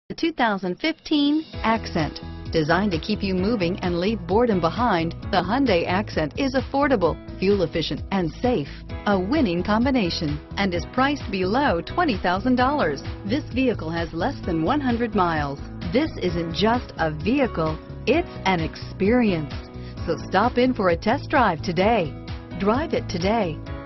The 2015 Accent. Designed to keep you moving and leave boredom behind, the Hyundai Accent is affordable, fuel efficient, and safe. A winning combination, and is priced below $20,000. This vehicle has less than 100 miles. This isn't just a vehicle, it's an experience. So stop in for a test drive today. Drive it today.